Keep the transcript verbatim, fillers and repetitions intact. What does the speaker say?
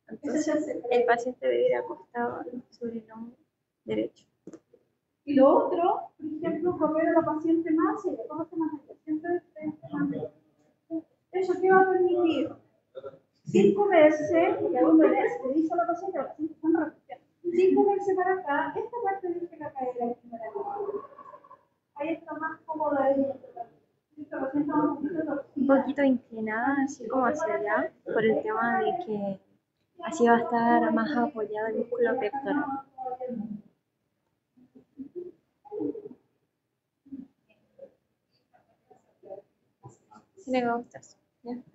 Entonces, el paciente debe ir acostado sobre el hombro derecho. Y lo otro, por ejemplo, correr a la paciente más seria, ¿cómo se llama? Siempre eso qué va a permitir, sin comerse, y a uno le, le dice a la paciente, la paciente está en repetición, sin comerse para acá, esta parte dice la cadera aquí para acá. Ahí está más cómoda ella. Un poquito inclinada, así como hacia allá, por el tema de que así va a estar más apoyado el músculo pectoral. Tiene que gustarse.